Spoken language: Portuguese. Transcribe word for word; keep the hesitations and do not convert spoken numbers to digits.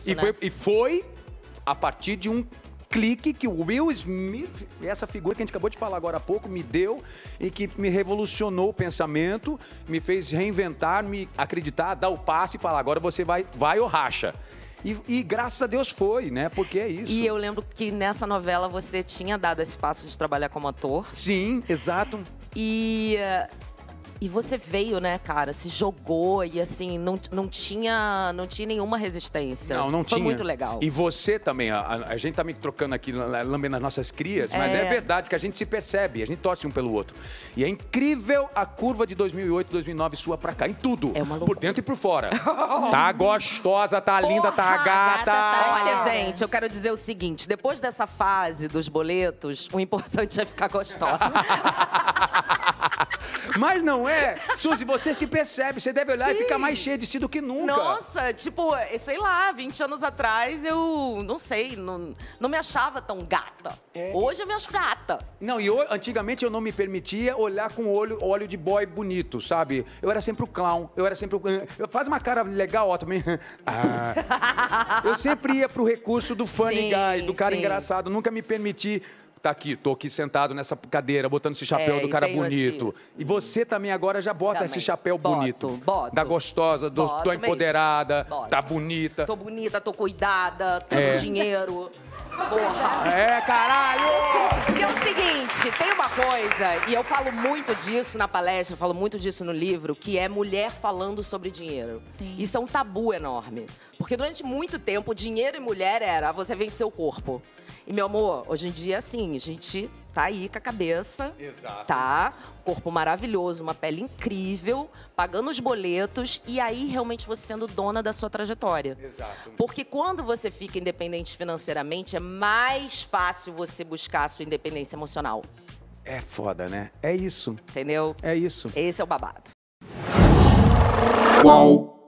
isso, e né? Foi, e foi a partir de um clique que o Will Smith, essa figura que a gente acabou de falar agora há pouco, me deu e que me revolucionou o pensamento, me fez reinventar, me acreditar, dar o passe e falar, agora você vai, vai ou racha. E, e graças a Deus foi, né? Porque é isso. E eu lembro que nessa novela você tinha dado esse passo de trabalhar como ator. Sim, exato. E, e você veio, né, cara? Se jogou e assim, não, não, tinha, não tinha nenhuma resistência. Não, não Foi tinha. muito legal. E você também, a, a, a gente tá me trocando aqui, lambendo as nossas crias, mas é. É. verdade que a gente se percebe, a gente torce um pelo outro. E é incrível a curva de dois mil e oito, dois mil e nove sua pra cá, em tudo. É uma por dentro e por fora. Tá gostosa, tá linda, tá Porra, gata. tá- Olha, gente, eu quero dizer o seguinte, depois dessa fase dos boletos, o importante é ficar gostosa. Mas não é? Suzy, você se percebe, você deve olhar Sim. e ficar mais cheia de si do que nunca. Nossa, tipo, sei lá, vinte anos atrás eu, não sei, não, não me achava tão gata. É. Hoje eu me acho gata. Não, e eu, antigamente eu não me permitia olhar com olho, olho de boy bonito, sabe? Eu era sempre o clown, eu era sempre o... Eu, faz uma cara legal, ó, também. Ah. Eu sempre ia pro recurso do funny Sim, guy, do cara sim. engraçado, nunca me permiti... Tá aqui, tô aqui sentado nessa cadeira, botando esse chapéu É, do e cara tenho bonito. esse- E você também agora já bota Também. esse chapéu Boto, bonito. boto. Da gostosa, do, Boto tô mesmo. empoderada, Boto. tá bonita. Tô bonita, tô cuidada, tô É. com dinheiro. Porra. É, caralho! Porque é o seguinte, tem uma coisa, e eu falo muito disso na palestra, eu falo muito disso no livro, que é mulher falando sobre dinheiro. Sim. Isso é um tabu enorme. Porque durante muito tempo, dinheiro e mulher era você vende seu corpo. E, meu amor, hoje em dia, assim, a gente tá aí com a cabeça, Exato. tá? Corpo maravilhoso, uma pele incrível, pagando os boletos e aí realmente você sendo dona da sua trajetória. Exato. Porque quando você fica independente financeiramente, é mais fácil você buscar a sua independência emocional. É foda, né? É isso. Entendeu? É isso. Esse é o babado. Qual?